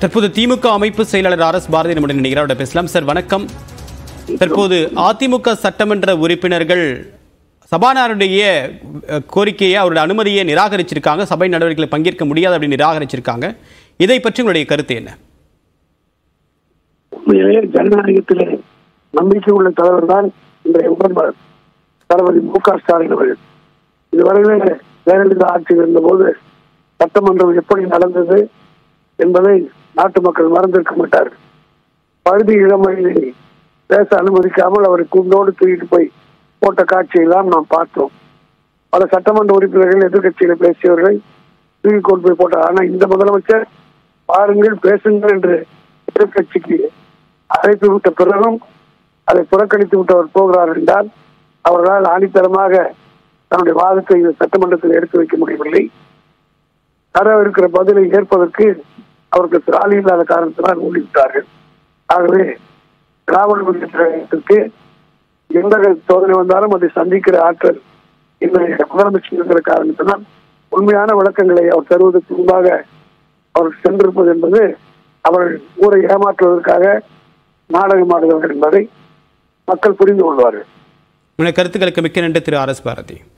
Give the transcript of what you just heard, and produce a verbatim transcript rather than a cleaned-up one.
தற்போது திமுக அமைப்பு செயலாளர் ஆர் எஸ் பாரதி நம்முடைய நிகழ்ச்சியோட பேசலாம். சார் வணக்கம். தற்போது அதிமுக சட்டமன்ற உறுப்பினர்கள் சபாநாயகருடைய கோரிக்கையை அவருடைய அனுமதியை நிராகரிச்சிருக்காங்க. சபை நடவடிக்கைகளில் பங்கேற்க முடியாது அப்படின்னு நிராகரிச்சிருக்காங்க. இதை பற்றி உங்களுடைய கருத்து என்ன? ஜனநாயகத்திலே நம்பிக்கை உள்ள தலைவர் தான் இன்றைய முதல்வர் தளபதி மு க ஸ்டாலின் அவர்கள். இதுவரையிலே ஜெயலலிதா ஆட்சியில் இருந்த போது சட்டமன்றம் எப்படி நடந்தது என்பதை நாட்டு மக்கள் மறந்திருக்க மாட்டார்கள். பகுதி இளமையை பேச அனுமதிக்காமல் அவரை கூண்டோடு தூக்கிட்டு போய் போட்ட காட்சியெல்லாம் நாம் பார்த்தோம். பல சட்டமன்ற உறுப்பினர்கள் எதிர்கட்சியில பேசியவர்களை தூக்கி கொண்டு போய் போட்டார். ஆனால் இந்த முதலமைச்சர் பாருங்கள் பேசுங்கள் என்று எதிர்கட்சிக்கு அழைத்து விட்ட பிறகும் அதை புறக்கணித்து விட்டவர் போகிறார் என்றால் அவர்களால் ஆணித்தரமாக தன்னுடைய வாதத்தை இந்த சட்டமன்றத்தில் எடுத்து வைக்க முடியவில்லை. தர இருக்கிற பதிலை ஏற்பதற்கு அவருக்கு திராணி இல்லாத காரணத்தினால் ஊழிவிட்டார்கள். ஆகவே திராவிட முன்னேற்றத்திற்கு எந்த சோதனை வந்தாலும் அதை சந்திக்கிற ஆற்றல் இன்றைய முதலமைச்சர் இருக்கிற காரணத்தினால் உண்மையான விளக்கங்களை அவர் தருவதற்கு முன்பாக அவர் சென்றிருப்பது என்பது அவர்கள் ஊரை ஏமாற்றுவதற்காக நாடகமாடுவார்கள் என்பதை மக்கள் புரிந்து கொள்வார்கள். கருத்துக்களுக்கு மிக்க நன்றி திரு ஆர் எஸ் பாரதி.